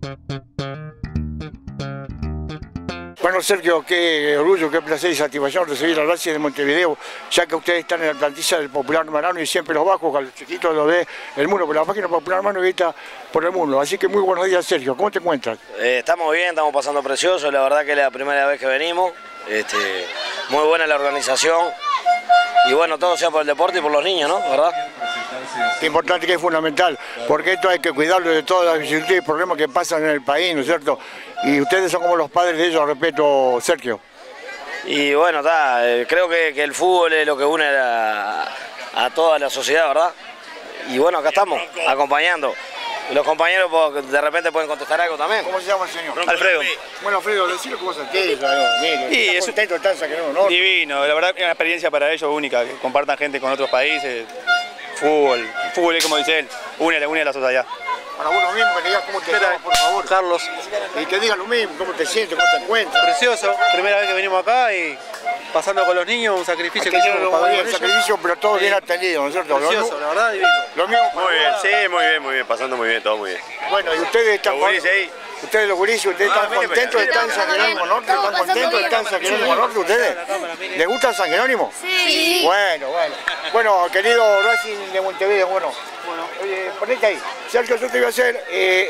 Bueno, Sergio, qué orgullo, qué placer y satisfacción recibir a Racing de Montevideo, ya que ustedes están en la plantilla del Popular Marano y siempre los bajos, a los chiquitos los ve el mundo, pero la página Popular Marano está por el mundo. Así que muy buenos días, Sergio. ¿Cómo te encuentras? Estamos bien, estamos pasando precioso, la verdad que es la primera vez que venimos. Muy buena la organización y bueno, todo sea por el deporte y por los niños, ¿no? ¿Verdad? Qué importante, que es fundamental, porque esto hay que cuidarlo de todas las vicisitudes y problemas que pasan en el país, ¿no es cierto? Y ustedes son como los padres de ellos, respeto, Sergio. Y bueno, creo que el fútbol es lo que une a toda la sociedad, ¿verdad? Y bueno, acá estamos, acompañando. Los compañeros de repente pueden contestar algo también. ¿Cómo se llama el señor? Alfredo. Bueno, Alfredo, decirle cómo se queda. Sí, ¿Está contento de estar en San Jerónimo Norte? Divino, la verdad que es una experiencia para ellos única, que compartan gente con otros países. Fútbol es como dice él, une a la sociedad. Para uno mismo, que le digas cómo te llamas, por favor. Carlos. Y que digas lo mismo, cómo te sientes, cómo te encuentras. Precioso, primera vez que venimos acá y pasando con los niños, un sacrificio que hicimos para bien, sacrificio, pero todo bien atendido, ¿no es cierto? Precioso, la verdad, divino. Lo mismo. Muy bien, sí, muy bien, pasando muy bien, todo muy bien. Bueno, y ustedes están ustedes los gurises, ustedes están contentos de estar en San Jerónimo Norte, ¿están contentos de estar en San Jerónimo Norte ustedes? ¿Les gusta San Jerónimo? Sí. Bueno. Bueno, querido Racing de Montevideo, bueno, ponete ahí. Sergio, yo te voy a hacer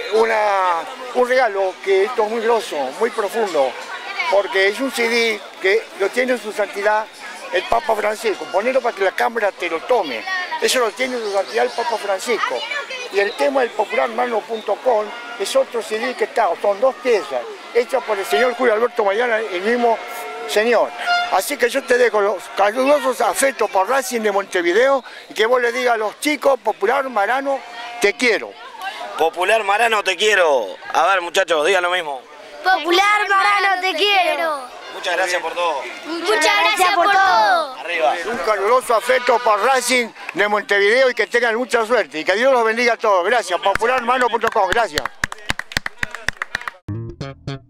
un regalo, que esto es muy grosso, muy profundo, porque es un CD que lo tiene su santidad el Papa Francisco. Ponelo para que la cámara te lo tome. Eso lo tiene su santidad el Papa Francisco. Y el tema del popularmarano.com es otro CD que está, son 2 piezas, hechas por el señor Julio Alberto Maidana, el mismo señor. Así que yo te dejo los calurosos afectos por Racing de Montevideo y que vos le digas a los chicos, Popular Marano, te quiero. Popular Marano, te quiero. A ver, muchachos, digan lo mismo. Popular Marano, te quiero. Muchas gracias por todo. Muchas gracias por todo. Arriba. Un caluroso afecto por Racing de Montevideo y que tengan mucha suerte y que Dios los bendiga a todos. Gracias, popularmarano.com, gracias.